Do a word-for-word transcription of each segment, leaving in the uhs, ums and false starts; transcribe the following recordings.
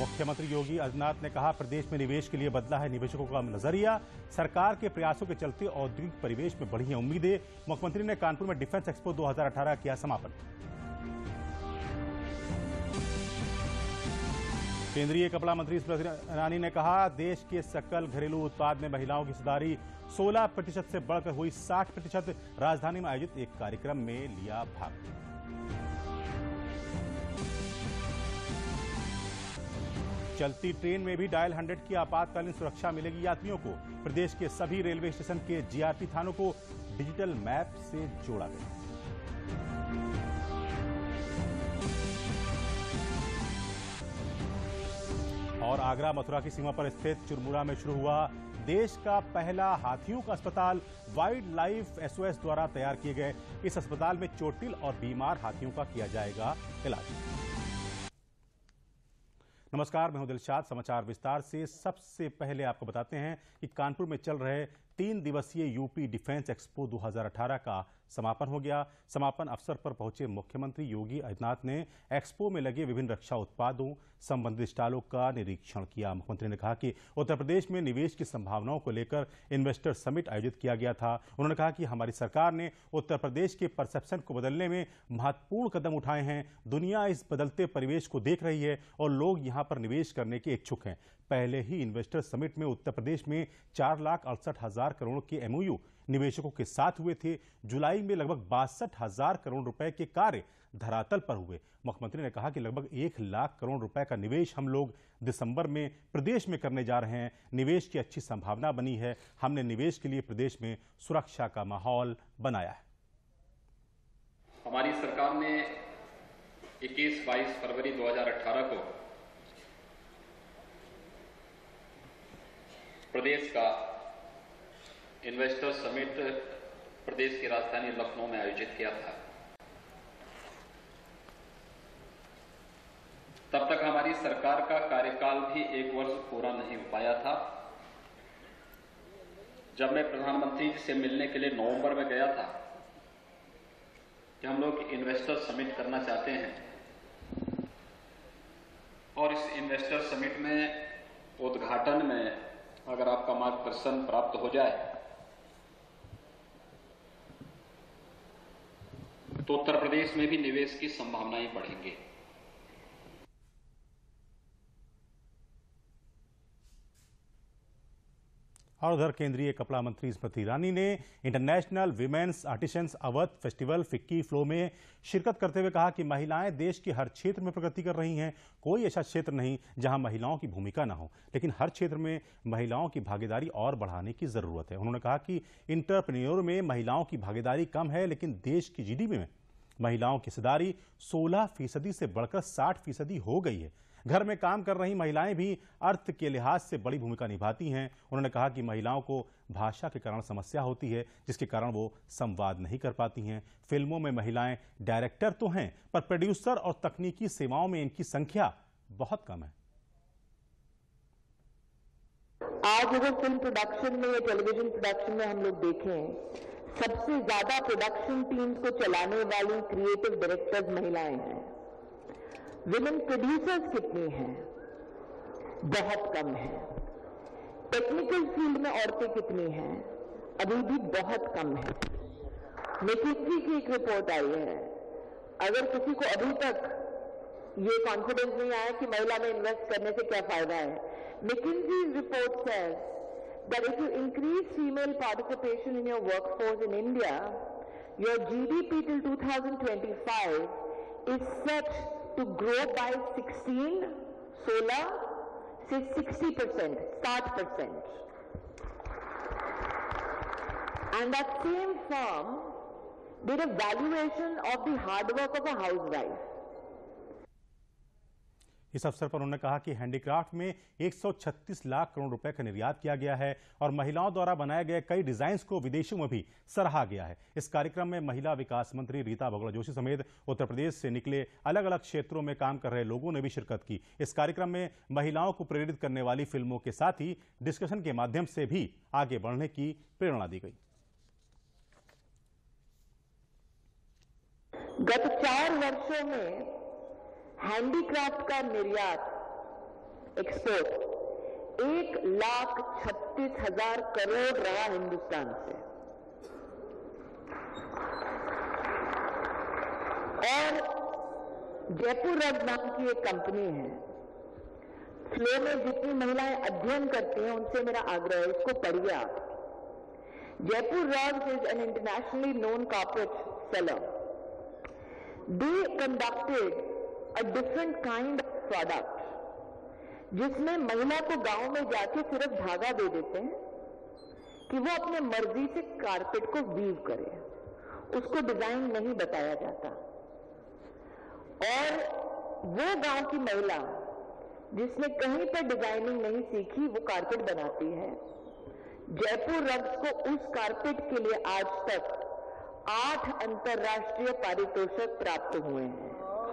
मुख्यमंत्री योगी आदित्यनाथ ने कहा, प्रदेश में निवेश के लिए बदला है निवेशकों का नजरिया। सरकार के प्रयासों के चलते औद्योगिक परिवेश में बढ़ी हैं उम्मीदें। मुख्यमंत्री ने कानपुर में डिफेंस एक्सपो दो हज़ार अठारह किया समापन। केंद्रीय कपड़ा मंत्री स्मृति ईरानी ने कहा, देश के सकल घरेलू उत्पाद में महिलाओं की हिस्सेदारी सोलह प्रतिशत से बढ़कर हुई साठ प्रतिशत। राजधानी में आयोजित एक कार्यक्रम में लिया भाग। चलती ट्रेन में भी डायल हंड्रेड की आपातकालीन सुरक्षा मिलेगी यात्रियों को। प्रदेश के सभी रेलवे स्टेशन के जीआरपी थानों को डिजिटल मैप से जोड़ा गया। और आगरा मथुरा की सीमा पर स्थित चुरमुरा में शुरू हुआ देश का पहला हाथियों का अस्पताल। वाइल्ड लाइफ एसओएस द्वारा तैयार किए गए इस अस्पताल में चोटिल और बीमार हाथियों का किया जाएगा इलाज। नमस्कार, मैं हूं दिलशाद। समाचार विस्तार से। सबसे पहले आपको बताते हैं कि कानपुर में चल रहे तीन दिवसीय यूपी डिफेंस एक्सपो दो हज़ार अठारह का समापन हो गया। समापन अवसर पर पहुंचे मुख्यमंत्री योगी आदित्यनाथ ने एक्सपो में लगे विभिन्न रक्षा उत्पादों संबंधित स्टॉलों का निरीक्षण किया। मुख्यमंत्री ने कहा कि उत्तर प्रदेश में निवेश की संभावनाओं को लेकर इन्वेस्टर समिट आयोजित किया गया था। उन्होंने कहा कि हमारी सरकार ने उत्तर प्रदेश के परसेप्शन को बदलने में महत्वपूर्ण कदम उठाए हैं। दुनिया इस बदलते परिवेश को देख रही है और लोग यहां पर निवेश करने के इच्छुक हैं। पहले ही इन्वेस्टर समिट में उत्तर प्रदेश में चार लाख अड़सठ हजार करोड़ के एमओयू निवेशकों के साथ हुए थे। जुलाई में लगभग बासठ हजार करोड़ रुपए के कार्य धरातल पर हुए। मुख्यमंत्री ने कहा कि लगभग एक लाख करोड़ रुपए का निवेश हम लोग दिसंबर में प्रदेश में करने जा रहे हैं। निवेश की अच्छी संभावना बनी है। हमने निवेश के लिए प्रदेश में सुरक्षा का माहौल बनाया है। हमारी सरकार ने इक्कीस बाईस फरवरी दो हज़ार अठारह को प्रदेश का इन्वेस्टर समिट प्रदेश की राजधानी लखनऊ में आयोजित किया था। तब तक हमारी सरकार का कार्यकाल भी एक वर्ष पूरा नहीं हो पाया था। जब मैं प्रधानमंत्री जी से मिलने के लिए नवंबर में गया था कि हम लोग इन्वेस्टर समिट करना चाहते हैं और इस इन्वेस्टर समिट में उद्घाटन में अगर आपका मार्गदर्शन प्राप्त हो जाए तो उत्तर प्रदेश में भी निवेश की संभावनाएं बढ़ेंगी। और उधर केंद्रीय कपड़ा मंत्री स्मृति ईरानी ने international women's artisans Awadh festival FICCI FLO में शिरकत करते हुए कहा कि महिलाएं देश के हर क्षेत्र में प्रगति कर रही हैं। कोई ऐसा क्षेत्र नहीं जहां महिलाओं की भूमिका न हो, लेकिन हर क्षेत्र में महिलाओं की भागीदारी और बढ़ाने की जरूरत है। उन्होंने कहा कि इंटरप्रेन्योर में महिलाओं की भागीदारी कम है, लेकिन देश की जीडीपी में महिलाओं की हिस्सेदारी सोलह फीसदी से बढ़कर साठ फीसदी हो गई है। घर में काम कर रही महिलाएं भी अर्थ के लिहाज से बड़ी भूमिका निभाती हैं। उन्होंने कहा कि महिलाओं को भाषा के कारण समस्या होती है, जिसके कारण वो संवाद नहीं कर पाती हैं। फिल्मों में महिलाएं डायरेक्टर तो हैं, पर प्रोड्यूसर और तकनीकी सेवाओं में इनकी संख्या बहुत कम है। आज अगर फिल्म प्रोडक्शन में या टेलीविजन प्रोडक्शन में हम लोग देखें, सबसे ज्यादा प्रोडक्शन टीम्स को चलाने वाली क्रिएटिव डायरेक्टर्स महिलाएं हैं। विमेन प्रोड्यूसर्स कितनी हैं? बहुत कम है। टेक्निकल फील्ड में औरतें कितनी हैं? अभी भी बहुत कम है। मैकिन्जी की एक रिपोर्ट आई है, अगर किसी को अभी तक ये कॉन्फिडेंस नहीं आया कि महिला में इन्वेस्ट करने से क्या फायदा है, McKinsey report says that if you increase female participation in your workforce in India, your G D P till two thousand twenty-five is set to grow by sixteen, सोलह से sixty percent, साठ percent. And that same firm did a valuation of the hard work of a housewife. इस अवसर पर उन्होंने कहा कि handicraft में एक सौ छत्तीस लाख करोड़ रुपए का निर्यात किया गया है और महिलाओं द्वारा बनाए गए कई डिजाइन्स को विदेशों में भी सराहा गया है। इस कार्यक्रम में महिला विकास मंत्री रीता बहुगुणा जोशी समेत उत्तर प्रदेश से निकले अलग अलग क्षेत्रों में काम कर रहे लोगों ने भी शिरकत की। इस कार्यक्रम में महिलाओं को प्रेरित करने वाली फिल्मों के साथ ही डिस्कशन के माध्यम से भी आगे बढ़ने की प्रेरणा दी गई। गत चार वर्षों में हैंडीक्राफ्ट का निर्यात एक्सपोर्ट एक लाख छत्तीस हजार करोड़ रहा हिंदुस्तान से। और जयपुर रग नाम की एक कंपनी है, फ्लो में जितनी महिलाएं अध्ययन करती हैं उनसे मेरा आग्रह है, इसको पढ़िए आप। Jaipur rug is an internationally known carpet seller. They conducted a different kind of product, जिसमें महिला को गांव में जाके सिर्फ धागा दे देते हैं कि वो अपने मर्जी से कारपेट को वीव करे, उसको डिजाइन नहीं बताया जाता। और वो गांव की महिला जिसने कहीं पर डिजाइनिंग नहीं सीखी वो कारपेट बनाती है। जयपुर रग्स को उस कारपेट के लिए आज तक आठ अंतर्राष्ट्रीय पारितोषिक प्राप्त हुए हैं।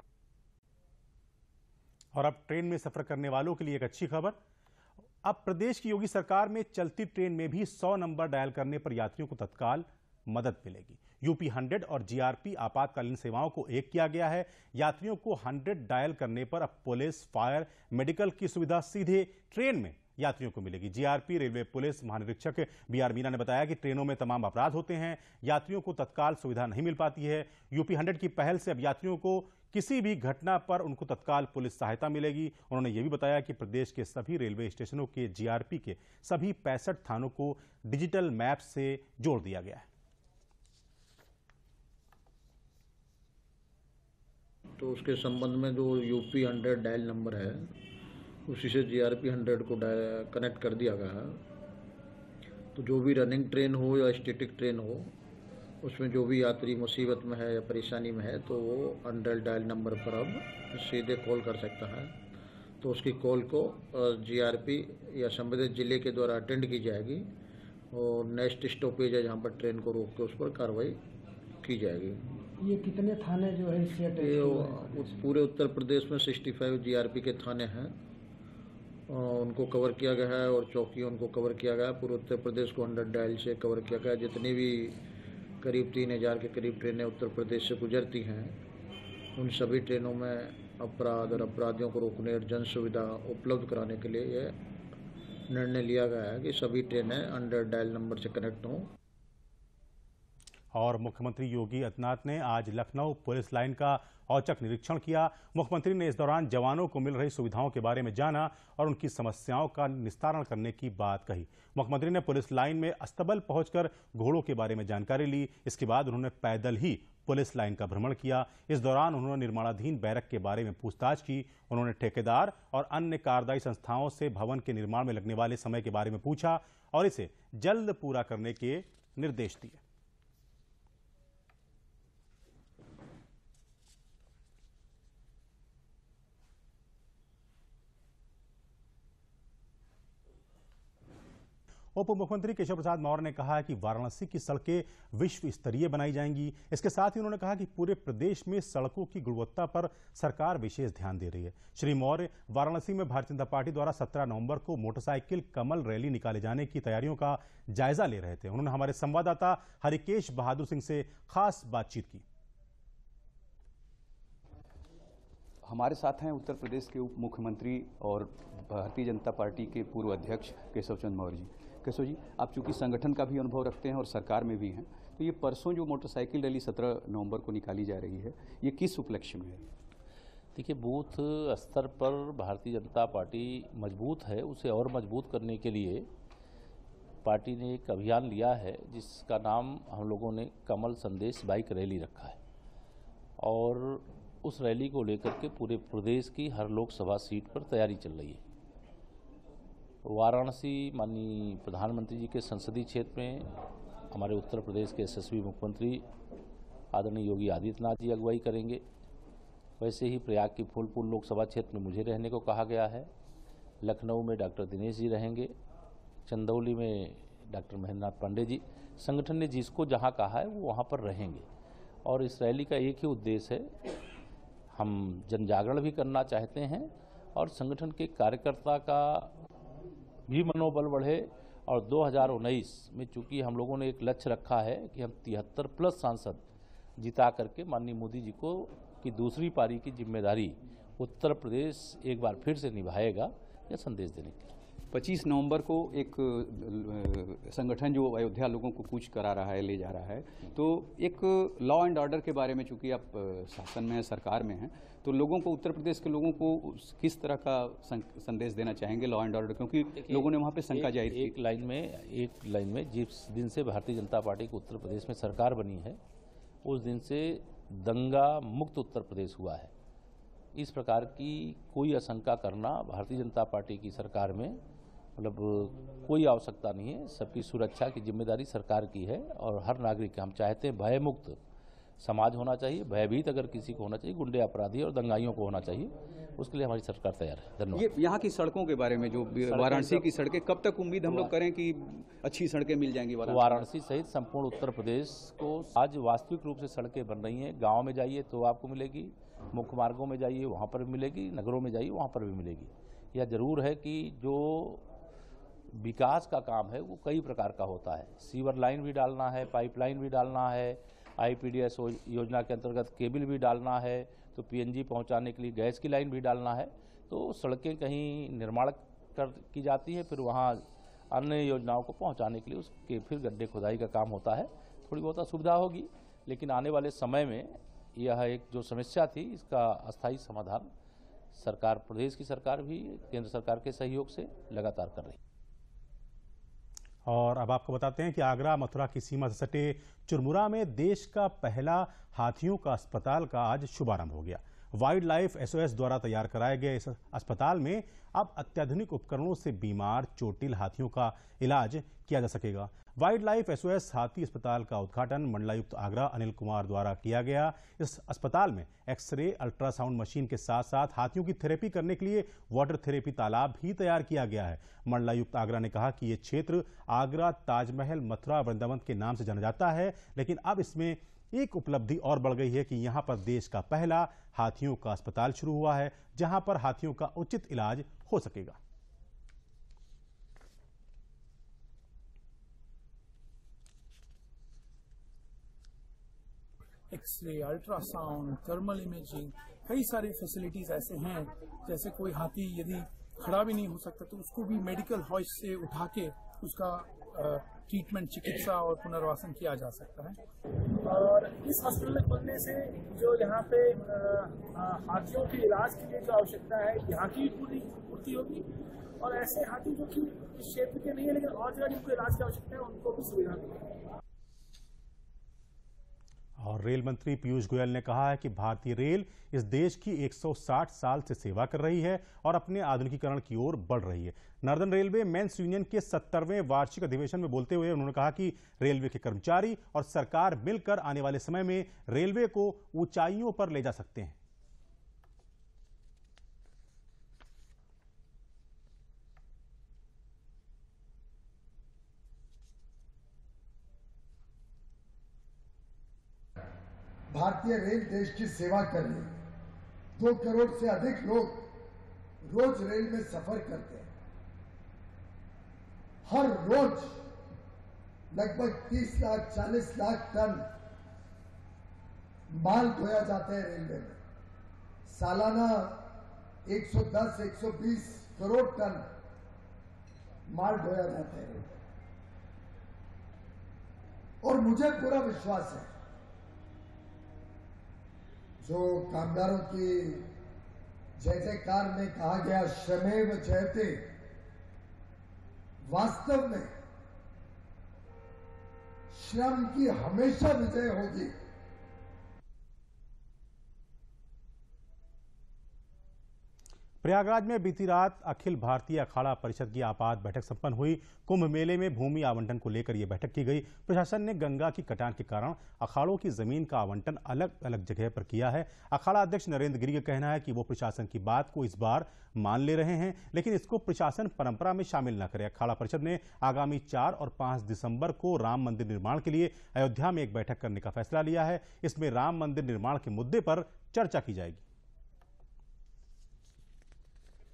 और अब ट्रेन में सफर करने वालों के लिए एक अच्छी खबर। अब प्रदेश की योगी सरकार में चलती ट्रेन में भी सौ नंबर डायल करने पर यात्रियों को तत्काल मदद मिलेगी। यूपी हंड्रेड और जीआरपी आपातकालीन सेवाओं को एक किया गया है। यात्रियों को हंड्रेड डायल करने पर अब पुलिस, फायर, मेडिकल की सुविधा सीधे ट्रेन में यात्रियों को मिलेगी। जीआरपी रेलवे पुलिस महानिरीक्षक बी आर मीना ने बताया कि ट्रेनों में तमाम अपराध होते हैं, यात्रियों को तत्काल सुविधा नहीं मिल पाती है। यूपी हंड्रेड की पहल से अब यात्रियों को किसी भी घटना पर उनको तत्काल पुलिस सहायता मिलेगी। उन्होंने ये भी बताया कि प्रदेश के सभी रेलवे स्टेशनों के जीआरपी के सभी पैंसठ थानों को डिजिटल मैप से जोड़ दिया गया है। तो उसके संबंध में जो यूपी हंड्रेड डायल नंबर है उसी से जीआरपी हंड्रेड को कनेक्ट कर दिया गया है। तो जो भी रनिंग ट्रेन हो या स्टैटिक ट्रेन हो, उसमें जो भी यात्री मुसीबत में है या परेशानी में है तो वो हंड्रेड डायल नंबर पर अब सीधे कॉल कर सकता है। तो उसकी कॉल को जीआरपी या संबंधित जिले के द्वारा अटेंड की जाएगी और नेक्स्ट स्टॉपेज है जहाँ पर ट्रेन को रोक के उस पर कार्रवाई की जाएगी। ये कितने थाने जो है इससे ये पूरे उत्तर प्रदेश में सिक्सटी फाइव जीआरपी के थाने हैं, उनको कवर किया गया है और चौकियों उनको कवर किया गया है। पूरे उत्तर प्रदेश को हंड्रेड डायल से कवर किया गया है। जितनी भी करीब तीन हजार के करीब ट्रेनें उत्तर प्रदेश से गुजरती हैं, उन सभी ट्रेनों में अपराध और अपराधियों को रोकने और जन सुविधा उपलब्ध कराने के लिए यह निर्णय लिया गया है कि सभी ट्रेनें हंड्रेड डायल नंबर से कनेक्ट हों। और मुख्यमंत्री योगी आदित्यनाथ ने आज लखनऊ पुलिस लाइन का औचक निरीक्षण किया। मुख्यमंत्री ने इस दौरान जवानों को मिल रही सुविधाओं के बारे में जाना और उनकी समस्याओं का निस्तारण करने की बात कही। मुख्यमंत्री ने पुलिस लाइन में अस्तबल पहुंचकर घोड़ों के बारे में जानकारी ली। इसके बाद उन्होंने पैदल ही पुलिस लाइन का भ्रमण किया। इस दौरान उन्होंने निर्माणाधीन बैरक के बारे में पूछताछ की। उन्होंने ठेकेदार और अन्य कार्यदायी संस्थाओं से भवन के निर्माण में लगने वाले समय के बारे में पूछा और इसे जल्द पूरा करने के निर्देश दिए। उप मुख्यमंत्री केशव प्रसाद मौर्य ने कहा कि वाराणसी की सड़कें विश्व स्तरीय बनाई जाएंगी। इसके साथ ही उन्होंने कहा कि पूरे प्रदेश में सड़कों की गुणवत्ता पर सरकार विशेष ध्यान दे रही है। श्री मौर्य वाराणसी में भारतीय जनता पार्टी द्वारा सत्रह नवंबर को मोटरसाइकिल कमल रैली निकाले जाने की तैयारियों का जायजा ले रहे थे। उन्होंने हमारे संवाददाता हरिकेश बहादुर सिंह से खास बातचीत की। हमारे साथ हैं उत्तर प्रदेश के उप मुख्यमंत्री और भारतीय जनता पार्टी के पूर्व अध्यक्ष केशव चंद्र मौर्य जी। केशव जी, आप चूंकि संगठन का भी अनुभव रखते हैं और सरकार में भी हैं, तो ये परसों जो मोटरसाइकिल रैली सत्रह नवंबर को निकाली जा रही है, ये किस उपलक्ष्य में है? देखिए, बूथ स्तर पर भारतीय जनता पार्टी मजबूत है। उसे और मजबूत करने के लिए पार्टी ने एक अभियान लिया है जिसका नाम हम लोगों ने कमल संदेश बाइक रैली रखा है और उस रैली को लेकर के पूरे प्रदेश की हर लोकसभा सीट पर तैयारी चल रही है। वाराणसी माननीय प्रधानमंत्री जी के संसदीय क्षेत्र में हमारे उत्तर प्रदेश के यशस्वी मुख्यमंत्री आदरणीय योगी आदित्यनाथ जी अगुवाई करेंगे। वैसे ही प्रयाग की फूलपुर लोकसभा क्षेत्र में मुझे रहने को कहा गया है। लखनऊ में डॉक्टर दिनेश जी रहेंगे, चंदौली में डॉक्टर महेंद्रनाथ पांडे जी। संगठन ने जिसको जहां कहा है वो वहां पर रहेंगे और इस रैली का एक ही उद्देश्य है, हम जन जागरण भी करना चाहते हैं और संगठन के कार्यकर्ता का भी मनोबल बढ़े। और दो हज़ार उन्नीस में चूंकि हम लोगों ने एक लक्ष्य रखा है कि हम तिहत्तर प्लस सांसद जिता करके माननीय मोदी जी को की दूसरी पारी की जिम्मेदारी उत्तर प्रदेश एक बार फिर से निभाएगा, या संदेश देने के लिए। पच्चीस नवंबर को एक अ, संगठन जो अयोध्या लोगों को कूच करा रहा है, ले जा रहा है, तो एक लॉ एंड ऑर्डर के बारे में, चूंकि आप अ, शासन में हैं, सरकार में हैं, तो लोगों को, उत्तर प्रदेश के लोगों को उस- किस तरह का सं- संदेश देना चाहेंगे लॉ एंड ऑर्डर, क्योंकि लोगों ने वहाँ पे शंका जाहिर की। एक लाइन में एक लाइन में जिस दिन से भारतीय जनता पार्टी की उत्तर प्रदेश में सरकार बनी है, उस दिन से दंगा मुक्त उत्तर प्रदेश हुआ है। इस प्रकार की कोई आशंका करना भारतीय जनता पार्टी की सरकार में मतलब कोई आवश्यकता नहीं है। सबकी सुरक्षा की जिम्मेदारी सरकार की है और हर नागरिक, हम चाहते हैं भय मुक्त समाज होना चाहिए। भयभीत अगर किसी को होना चाहिए, गुंडे अपराधी और दंगाइयों को होना चाहिए, उसके लिए हमारी सरकार तैयार है। धन्यवाद। ये यहाँ की सड़कों के बारे में, जो वाराणसी की सड़कें, कब तक उम्मीद हम लोग करें कि अच्छी सड़कें मिल जाएंगी वाराणसी? वाराणसी सहित संपूर्ण उत्तर प्रदेश को आज वास्तविक रूप से सड़कें बन रही हैं। गाँव में जाइए तो आपको मिलेगी, मुख्य मार्गों में जाइए वहाँ पर भी मिलेगी, नगरों में जाइए वहाँ पर भी मिलेगी। यह जरूर है कि जो विकास का काम है वो कई प्रकार का होता है। सीवर लाइन भी डालना है, पाइपलाइन भी डालना है, आईपीडीएस योजना के अंतर्गत केबल भी डालना है, तो पीएनजी पहुंचाने के लिए गैस की लाइन भी डालना है। तो सड़कें कहीं निर्माण कर की जाती है, फिर वहाँ अन्य योजनाओं को पहुंचाने के लिए उसके फिर गड्ढे खुदाई का काम होता है। थोड़ी बहुत असुविधा होगी, लेकिन आने वाले समय में यह एक जो समस्या थी, इसका अस्थायी समाधान सरकार, प्रदेश की सरकार भी केंद्र सरकार के सहयोग से लगातार कर रही है। और अब आपको बताते हैं कि आगरा मथुरा की सीमा से सटे चुरमुरा में देश का पहला हाथियों का अस्पताल का आज शुभारंभ हो गया। वाइल्ड लाइफ एसओएस द्वारा तैयार कराए गए इस अस्पताल में अब अत्याधुनिक उपकरणों से बीमार चोटिल हाथियों का इलाज किया जा सकेगा। वाइल्ड लाइफ एसओएस हाथी अस्पताल का उद्घाटन मंडलायुक्त आगरा अनिल कुमार द्वारा किया गया। इस अस्पताल में एक्सरे, अल्ट्रासाउंड मशीन के साथ साथ हाथियों की थेरेपी करने के लिए वाटर थेरेपी तालाब भी तैयार किया गया है। मंडलायुक्त आगरा ने कहा कि ये क्षेत्र आगरा, ताजमहल, मथुरा, वृंदावन के नाम से जाना जाता है, लेकिन अब इसमें एक उपलब्धि और बढ़ गई है कि यहाँ पर देश का पहला हाथियों का अस्पताल शुरू हुआ है, जहां पर हाथियों का उचित इलाज हो सकेगा। एक्सरे, अल्ट्रासाउंड, थर्मल इमेजिंग, कई सारी फैसिलिटीज ऐसे हैं। जैसे कोई हाथी यदि खड़ा भी नहीं हो सकता तो उसको भी मेडिकल हॉइस से उठा के उसका ट्रीटमेंट, चिकित्सा और पुनर्वासन किया जा सकता है। और इस हॉस्पिटल खुलने से जो यहाँ पे हाथियों के इलाज के लिए जो आवश्यकता है, यहाँ की पूरी पूर्ति होगी, और ऐसे हाथी जो कि इस क्षेत्र के नहीं है लेकिन और जगह जिनको इलाज की आवश्यकता है उनको भी सुविधा मिलेगी। और रेल मंत्री पीयूष गोयल ने कहा है कि भारतीय रेल इस देश की एक सौ साठ साल से सेवा कर रही है और अपने आधुनिकीकरण की ओर बढ़ रही है। नॉर्दर्न रेलवे मेंस यूनियन के सत्तरवें वार्षिक अधिवेशन में बोलते हुए उन्होंने कहा कि रेलवे के कर्मचारी और सरकार मिलकर आने वाले समय में रेलवे को ऊंचाइयों पर ले जा सकते हैं। भारतीय रेल देश की सेवा कर रही है। दो करोड़ से अधिक लोग रोज रेल में सफर करते हैं। हर रोज लगभग तीस लाख चालीस लाख टन माल ढोया जाता है रेलवे में। सालाना एक सौ दस एक सौ बीस करोड़ टन माल ढोया जाता है। और मुझे पूरा विश्वास है, जो कामगारों की जय जयकार में कहा गया श्रमेव जयते, वास्तव में श्रम की हमेशा विजय होगी। प्रयागराज में बीती रात अखिल भारतीय अखाड़ा परिषद की आपात बैठक संपन्न हुई। कुंभ मेले में भूमि आवंटन को लेकर यह बैठक की गई। प्रशासन ने गंगा की कटान के कारण अखाड़ों की जमीन का आवंटन अलग अलग जगह पर किया है। अखाड़ा अध्यक्ष नरेंद्र गिरी का कहना है कि वो प्रशासन की बात को इस बार मान ले रहे हैं, लेकिन इसको प्रशासन परंपरा में शामिल न करे। अखाड़ा परिषद ने आगामी चार और पांच दिसंबर को राम मंदिर निर्माण के लिए अयोध्या में एक बैठक करने का फैसला लिया है। इसमें राम मंदिर निर्माण के मुद्दे पर चर्चा की जाएगी।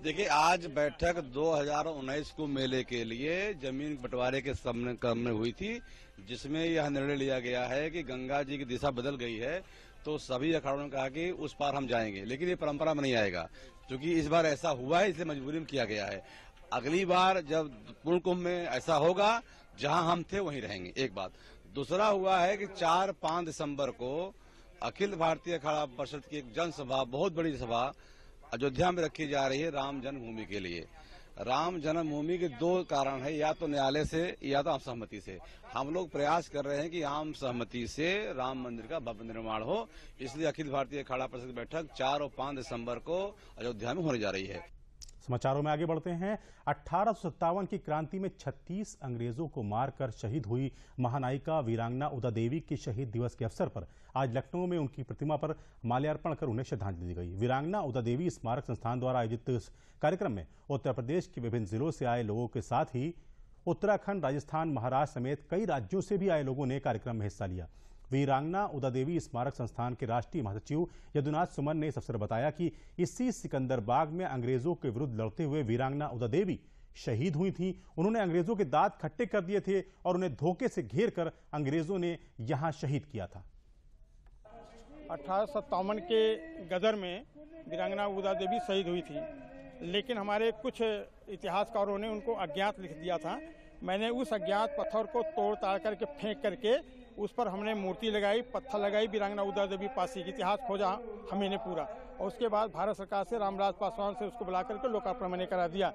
देखिए, आज बैठक दो हज़ार उन्नीस को मेले के लिए जमीन बंटवारे के क्रम में हुई थी, जिसमें यह निर्णय लिया गया है कि गंगा जी की दिशा बदल गई है, तो सभी अखाड़ों ने कहा कि उस पार हम जाएंगे, लेकिन ये परंपरा में नहीं आएगा, क्योंकि इस बार ऐसा हुआ है, इसलिए मजबूरी में किया गया है। अगली बार जब पूर्ण कुंभ में ऐसा होगा, जहां हम थे वहीं रहेंगे, एक बात। दूसरा हुआ है कि चार पांच दिसंबर को अखिल भारतीय अखाड़ा परिषद की एक जनसभा, बहुत बड़ी सभा अयोध्या में रखी जा रही है राम जन्मभूमि के लिए। राम जन्मभूमि के दो कारण है, या तो न्यायालय से या तो आम सहमति से। हम लोग प्रयास कर रहे हैं कि आम सहमति से राम मंदिर का भव्य निर्माण हो, इसलिए अखिल भारतीय अखाड़ा परिषद की बैठक चार और पांच दिसंबर को अयोध्या में होने जा रही है। समाचारों में आगे बढ़ते हैं। अठारह सौ सत्तावन की क्रांति में छत्तीस अंग्रेजों को मारकर शहीद हुई महानायिका वीरांगना उदा देवी के शहीद दिवस के अवसर पर आज लखनऊ में उनकी प्रतिमा पर माल्यार्पण कर उन्हें श्रद्धांजलि दी गई। वीरांगना उदा देवी स्मारक संस्थान द्वारा आयोजित इस कार्यक्रम में उत्तर प्रदेश के विभिन्न जिलों से आए लोगों के साथ ही उत्तराखंड, राजस्थान, महाराष्ट्र समेत कई राज्यों से भी आए लोगों ने कार्यक्रम में हिस्सा लिया। वीरांगना उदा देवी स्मारक संस्थान के राष्ट्रीय महासचिव यदुनाथ सुमन ने इस अवसर बताया कि इसी सिकंदरबाग में अंग्रेजों के विरुद्ध लड़ते हुए वीरांगना उदा देवी शहीद हुई थी। उन्होंने अंग्रेजों के दांत खट्टे कर दिए थे और उन्हें धोखे से घेर कर अंग्रेजों ने यहां शहीद किया था। अठारह सौ सत्तावन के गदर में वीरांगना उदा देवी शहीद हुई थी, लेकिन हमारे कुछ इतिहासकारों ने उनको अज्ञात लिख दिया था। मैंने उस अज्ञात पत्थर को तोड़ ताड़ करके फेंक करके उस पर हमने मूर्ति लगाई, पत्थर लगाई, वीरांगना उदा देवी पासी की इतिहास खोजा हमें ने पूरा, और उसके बाद भारत सरकार से रामविलास पासवान से उसको बुला करके लोकार्पण मैंने करा दिया।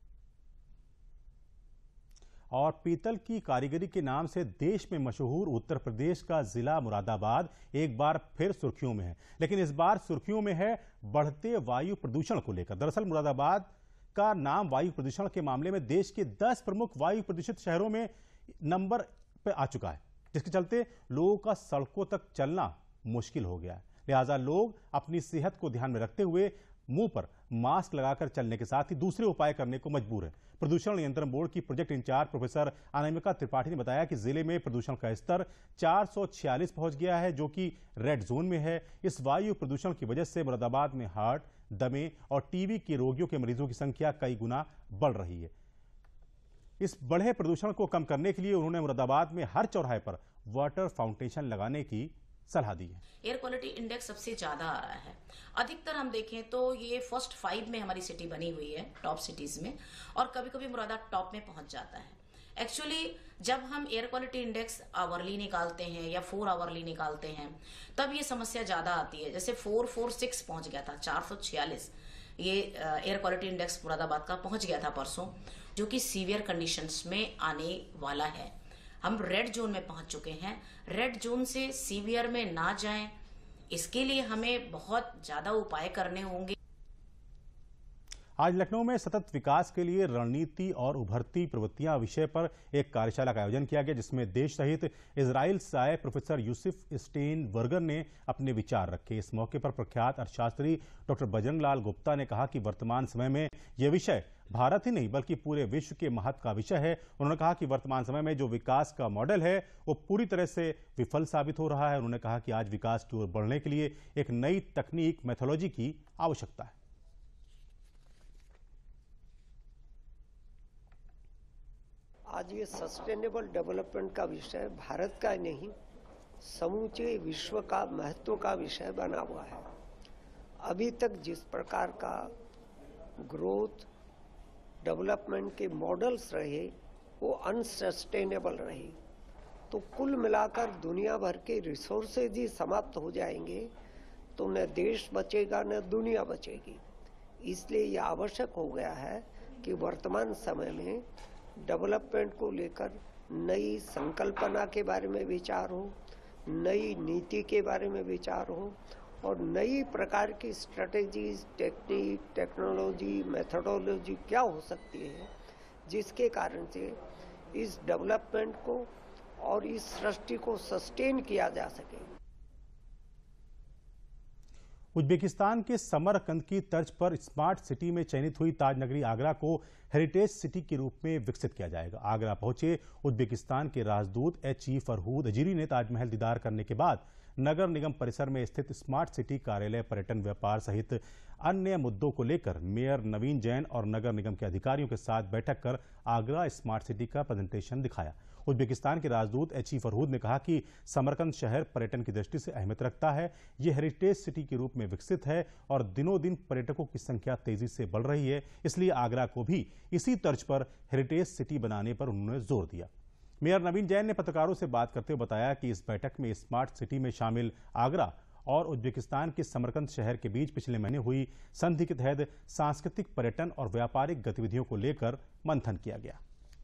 और पीतल की कारीगरी के नाम से देश में मशहूर उत्तर प्रदेश का जिला मुरादाबाद एक बार फिर सुर्खियों में है, लेकिन इस बार सुर्खियों में है बढ़ते वायु प्रदूषण को लेकर। दरअसल मुरादाबाद का नाम वायु प्रदूषण के मामले में देश के दस प्रमुख वायु प्रदूषित शहरों में नंबर पर आ चुका है, जिसके चलते लोगों का सड़कों तक चलना मुश्किल हो गया है। लिहाजा लोग अपनी सेहत को ध्यान में रखते हुए मुंह पर मास्क लगाकर चलने के साथ ही दूसरे उपाय करने को मजबूर है। प्रदूषण नियंत्रण बोर्ड की project incharge professor Anamika Tripathi ने बताया कि जिले में प्रदूषण का स्तर चार सौ छियालीस पहुंच गया है, जो कि रेड जोन में है। इस वायु प्रदूषण की वजह से मुरादाबाद में हार्ट, दमे और टीबी के रोगियों के मरीजों की संख्या कई गुना बढ़ रही है। इस बढ़े प्रदूषण को कम करने के लिए उन्होंने मुरादाबाद में हर चौराहे पर वाटर फाउंटेशन लगाने की सलाह दी है। एयर क्वालिटी इंडेक्स सबसे ज्यादा आ रहा है। अधिकतर हम देखें तो ये फर्स्ट फाइव में हमारी सिटी बनी हुई है, टॉप सिटीज में, और कभी कभी मुरादा टॉप में पहुंच जाता है। एक्चुअली जब हम एयर क्वालिटी इंडेक्स आवरली निकालते हैं या फोर आवरली निकालते हैं, तब ये समस्या ज्यादा आती है। जैसे फोर फोर सिक्स पहुंच गया था, चार सौ छियालीस ये एयर क्वालिटी इंडेक्स मुरादाबाद का पहुंच गया था परसों, जो कि सीवियर कंडीशंस में आने वाला है। हम रेड जोन में पहुंच चुके हैं। रेड जोन से सीवियर में ना जाएं, इसके लिए हमें बहुत ज्यादा उपाय करने होंगे। आज लखनऊ में सतत विकास के लिए रणनीति और उभरती प्रवृत्तियां विषय पर एक कार्यशाला का आयोजन किया गया, जिसमें देश सहित इजराइल से आए प्रोफेसर यूसुफ स्टेनबर्गर ने अपने विचार रखे। इस मौके पर प्रख्यात अर्थशास्त्री डॉक्टर बजरंग लाल गुप्ता ने कहा कि वर्तमान समय में यह विषय भारत ही नहीं बल्कि पूरे विश्व के महत्व का विषय है। उन्होंने कहा कि वर्तमान समय में जो विकास का मॉडल है वो पूरी तरह से विफल साबित हो रहा है। उन्होंने कहा कि आज विकास की ओर बढ़ने के लिए एक नई तकनीक, मेथोलॉजी की आवश्यकता है। आज ये सस्टेनेबल डेवलपमेंट का विषय भारत का नहीं, समूचे विश्व का महत्व का विषय बना हुआ है। अभी तक जिस प्रकार का ग्रोथ डेवलपमेंट के मॉडल्स रहे वो अनसस्टेनेबल रहे, तो कुल मिलाकर दुनिया भर के रिसोर्सेज ही समाप्त हो जाएंगे, तो न देश बचेगा न दुनिया बचेगी। इसलिए यह आवश्यक हो गया है कि वर्तमान समय में डेवलपमेंट को लेकर नई संकल्पना के बारे में विचार हो, नई नीति के बारे में विचार हो और नई प्रकार की स्ट्रेटेजीज, टेक्निक, टेक्नोलॉजी, मेथोडोलॉजी क्या हो सकती है, जिसके कारण से इस डेवलपमेंट को और इस सृष्टि को सस्टेन किया जा सके। उज्बेकिस्तान के समरकंद की तर्ज पर स्मार्ट सिटी में चयनित हुई ताजनगरी आगरा को हेरिटेज सिटी के रूप में विकसित किया जाएगा। आगरा पहुंचे उज्बेकिस्तान के राजदूत एच ई फरहूद अजीरी ने ताजमहल दीदार करने के बाद नगर निगम परिसर में स्थित स्मार्ट सिटी कार्यालय, पर्यटन, व्यापार सहित अन्य मुद्दों को लेकर मेयर नवीन जैन और नगर निगम के अधिकारियों के साथ बैठक कर आगरा स्मार्ट सिटी का प्रेजेंटेशन दिखाया। उज्बेकिस्तान के राजदूत एच ई फरहूद ने कहा कि समरकंद शहर पर्यटन की दृष्टि से अहमियत रखता है। ये हेरिटेज सिटी के रूप में विकसित है और दिनों दिन पर्यटकों की संख्या तेजी से बढ़ रही है, इसलिए आगरा को भी इसी तर्ज पर हेरिटेज सिटी बनाने पर उन्होंने जोर दिया। मेयर नवीन जैन ने पत्रकारों से बात करते हुए बताया कि इस बैठक में स्मार्ट सिटी में शामिल आगरा और उज्बेकिस्तान के समरकंद शहर के बीच पिछले महीने हुई संधि के तहत सांस्कृतिक, पर्यटन और व्यापारिक गतिविधियों को लेकर मंथन किया गया।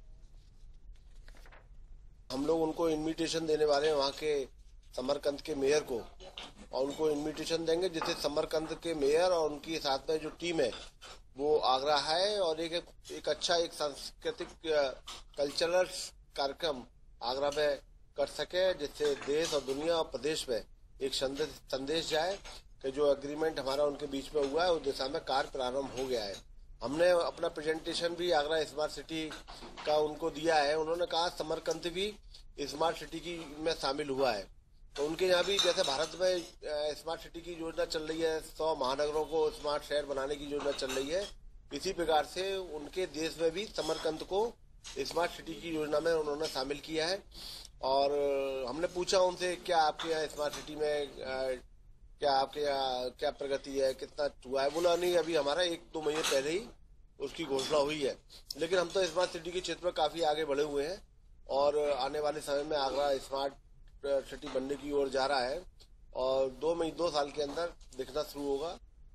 हम लोग उनको इनविटेशन देने वाले हैं वहाँ के समरकंद के मेयर को, और उनको इनविटेशन देंगे जिससे समरकंद के मेयर और उनकी साथ में जो टीम है वो आगरा है और एक एक अच्छा एक सांस्कृतिक कल्चरल कार्यक्रम आगरा में कर सके, जिससे देश और दुनिया और प्रदेश में एक संदेश जाए कि जो एग्रीमेंट हमारा उनके बीच में हुआ है उस दिशा में कार्य प्रारंभ हो गया है। हमने अपना प्रेजेंटेशन भी आगरा स्मार्ट सिटी का उनको दिया है। उन्होंने कहा समरकंद भी स्मार्ट सिटी की में शामिल हुआ है, तो उनके यहाँ भी जैसे भारत में स्मार्ट सिटी की योजना चल रही है, सौ महानगरों को स्मार्ट शहर बनाने की योजना चल रही है, इसी प्रकार से उनके देश में भी समरकंद को स्मार्ट सिटी की योजना में उन्होंने शामिल किया है। और हमने पूछा उनसे क्या आपके यहाँ स्मार्ट सिटी में क्या आपके यहाँ क्या प्रगति है, कितना हुआ है। बोला नहीं, अभी हमारा एक दो महीने पहले ही उसकी घोषणा हुई है, लेकिन हम तो स्मार्ट सिटी के क्षेत्र में काफी आगे बढ़े हुए हैं और आने वाले समय में आगरा स्मार्ट सिटी बनने की ओर जा रहा है और दो महीने दो साल के अंदर दिखना शुरू होगा।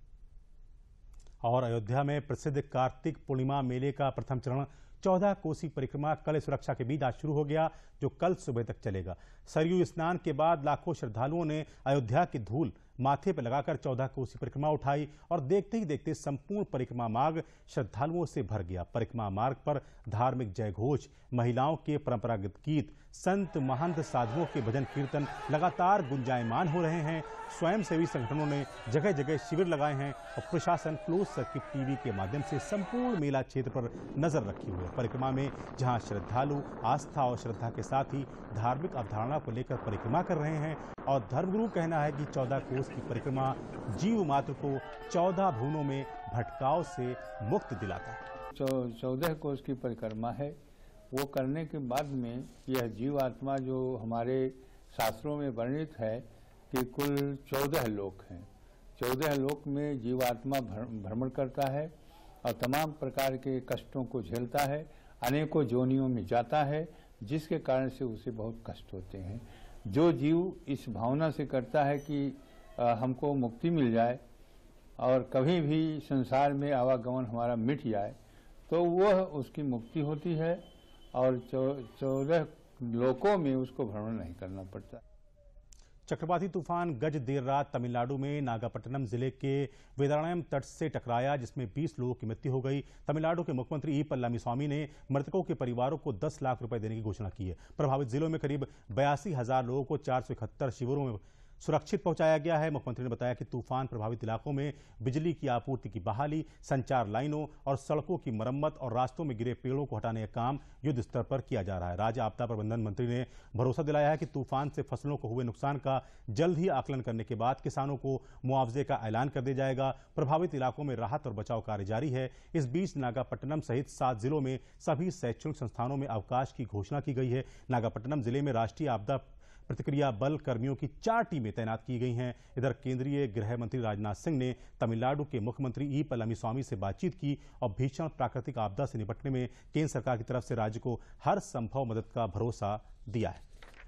और अयोध्या में प्रसिद्ध कार्तिक पूर्णिमा मेले का प्रथम चरण चौदह कोसी परिक्रमा कल सुरक्षा के बीच आज शुरू हो गया, जो कल सुबह तक चलेगा। सरयू स्नान के बाद लाखों श्रद्धालुओं ने अयोध्या की धूल माथे पर लगाकर चौदह कोसी परिक्रमा उठाई और देखते ही देखते संपूर्ण परिक्रमा मार्ग श्रद्धालुओं से भर गया। परिक्रमा मार्ग पर धार्मिक जयघोष, महिलाओं के परंपरागत गीत, संत महंत साधुओं के भजन कीर्तन लगातार गुंजायमान हो रहे हैं। स्वयंसेवी संगठनों ने जगह जगह शिविर लगाए हैं और प्रशासन क्लोज सर्किट टीवी के माध्यम से संपूर्ण मेला क्षेत्र पर नजर रखी हुई है। परिक्रमा में जहां श्रद्धालु आस्था और श्रद्धा के साथ ही धार्मिक अवधारणा को लेकर परिक्रमा कर रहे हैं और धर्मगुरु कहना है कि चौदह कोस की परिक्रमा जीव मात्र को चौदह भुवनों में भटकाव से मुक्त दिलाता है। चौदह कोस की परिक्रमा है, वो करने के बाद में यह जीव आत्मा जो हमारे शास्त्रों में वर्णित है कि कुल चौदह लोक हैं। चौदह लोक में जीवात्मा भ्रमण करता है और तमाम प्रकार के कष्टों को झेलता है, अनेकों जोनियों में जाता है, जिसके कारण से उसे बहुत कष्ट होते हैं। जो जीव इस भावना से करता है कि आ, हमको मुक्ति मिल जाए और कभी भी संसार में आवागमन हमारा मिट जाए, तो वह उसकी मुक्ति होती है और चौदह लोकों में उसको भ्रमण नहीं करना पड़ता। चक्रवाती तूफान गज देर रात तमिलनाडु में नागापट्टनम जिले के वेदारण्यम तट से टकराया, जिसमें बीस लोगों की मृत्यु हो गई। तमिलनाडु के मुख्यमंत्री ई पलानीस्वामी ने मृतकों के परिवारों को दस लाख रुपए देने की घोषणा की है। प्रभावित जिलों में करीब बयासी हजार लोगों को चार सौ इकहत्तर शिविरों में सुरक्षित पहुंचाया गया है। मुख्यमंत्री ने बताया कि तूफान प्रभावित इलाकों में बिजली की आपूर्ति की बहाली, संचार लाइनों और सड़कों की मरम्मत और रास्तों में गिरे पेड़ों को हटाने का काम युद्ध स्तर पर किया जा रहा है। राज्य आपदा प्रबंधन मंत्री ने भरोसा दिलाया है कि तूफान से फसलों को हुए नुकसान का जल्द ही आकलन करने के बाद किसानों को मुआवजे का ऐलान कर दिया जाएगा। प्रभावित इलाकों में राहत और बचाव कार्य जारी है। इस बीच नागापट्टनम सहित सात जिलों में सभी शैक्षणिक संस्थानों में अवकाश की घोषणा की गई है। नागापट्टनम जिले में राष्ट्रीय आपदा प्रतिक्रिया बल कर्मियों की चार टीमें तैनात की गई हैं। इधर केंद्रीय गृह मंत्री राजनाथ सिंह ने तमिलनाडु के मुख्यमंत्री ई पलानीस्वामी से बातचीत की और भीषण प्राकृतिक आपदा से निपटने में केंद्र सरकार की तरफ से राज्य को हर संभव मदद का भरोसा दिया है।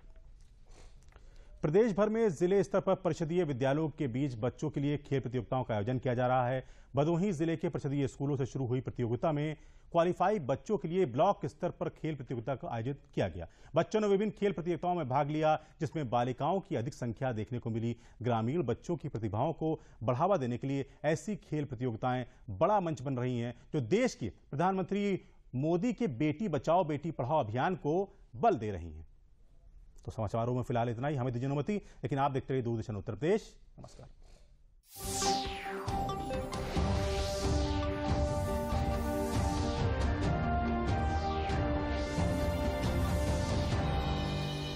प्रदेश भर में जिले स्तर पर परिषदीय विद्यालयों के बीच बच्चों के लिए खेल प्रतियोगिताओं का आयोजन किया जा रहा है। भदोही जिले के परिषदीय स्कूलों से शुरू हुई प्रतियोगिता में क्वालिफाई बच्चों के लिए ब्लॉक स्तर पर खेल प्रतियोगिता का आयोजित किया गया। बच्चों ने विभिन्न खेल प्रतियोगिताओं में भाग लिया, जिसमें बालिकाओं की अधिक संख्या देखने को मिली। ग्रामीण बच्चों की प्रतिभाओं को बढ़ावा देने के लिए ऐसी खेल प्रतियोगिताएं बड़ा मंच बन रही हैं, जो देश के प्रधानमंत्री मोदी के बेटी बचाओ बेटी पढ़ाओ अभियान को बल दे रही हैं। तो समाचारों में फिलहाल इतना ही। हमें दीजिए अनुमति, लेकिन आप देखते रहिए दूरदर्शन उत्तर प्रदेश। नमस्कार। है।